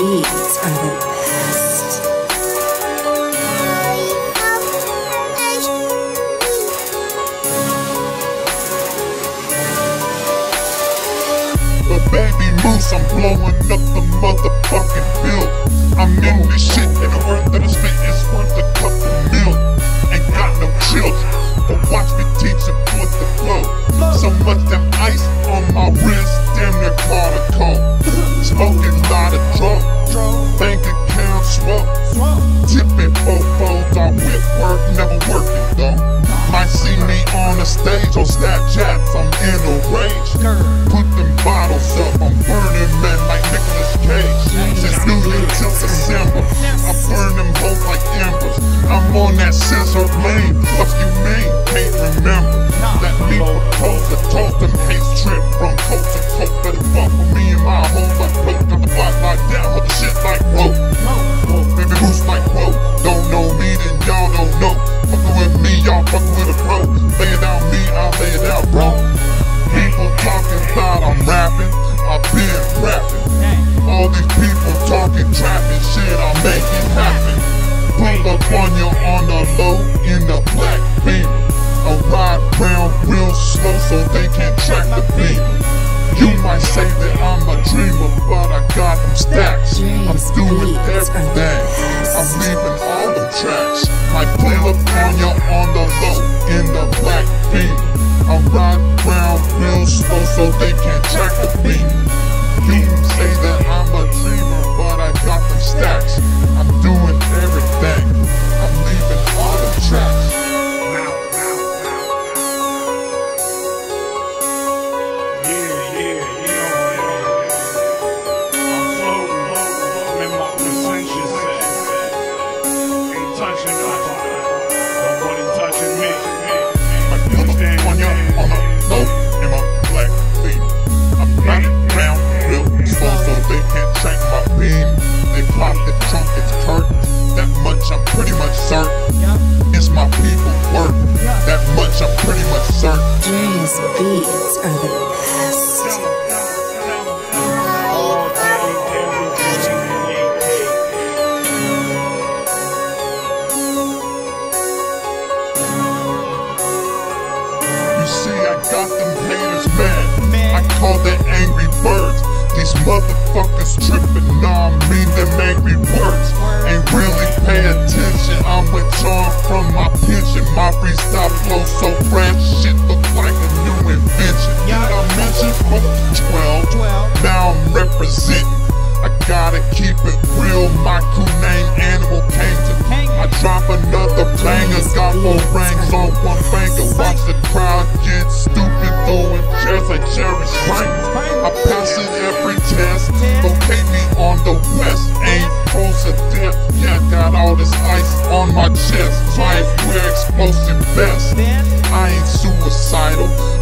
beats are the best. But baby moose, I'm blowing up the motherfucking bill. I'm in this shit and the word that I spit is worth a couple mil. Ain't got no children, but watch me teach them what the flow. So much them ice on my wrist, damn near caught a cold. Smoking lot of drugs, bank account swell. Tipping fofos, I whip work, never working though. Might see me on the stage on Snapchats, I'm in a rage. Put them bottles up, I'm burning men like Nicolas Cage. Since New Year till December, I burn them hoes like embers. I'm on that scissor lane, what you mean? Can't remember. Let me propose a toast, them hates trip from coast to coast. Better fuck with me and my hoes like broke. Got the block like that, hold the shit like whoa. Baby boost like whoa. Don't know me, then y'all don't know. Fuckin' with me, y'all fuckin' with a pro. Lay it down me, I'll lay it out, bro. People talking about I'm rapping, I've been rapping. All these people talking, trapping shit, I'll make it happen. Pull up on you on the low in the black beam. I ride round real slow so they can't track the beam. You might say that I'm a dreamer, but I got them stacks. I'm doing everything, I'm leaving all the tracks. Might pull up on you on the low in the black beam. I ride round real slow so they can't track the beam. You say that I'm a dreamer, but I got them stacks. I'm doing everything, I'm leaving all the tracks. It's my people work, that much I'm pretty much certain. Dre's beats are the best. You see, I got them haters mad, I call them angry birds. These motherfuckers tripping on me, them angry words. Ain't really pay attention, I'm withdrawing from my pension. My freestyle flow so fresh, shit look like a new invention. Did I mention 12? Now I'm representing. I gotta keep it real, my crew name Animal Kingdom. I drop another banger, got 4 rings on one finger. Watch the crowd get stupid, throwing chairs like Jerry Springer. I pass it every test, locate me on the west. Ain't froze to death, yeah, got all this ice on my chest. Try it, we're explosive best. I ain't suicidal,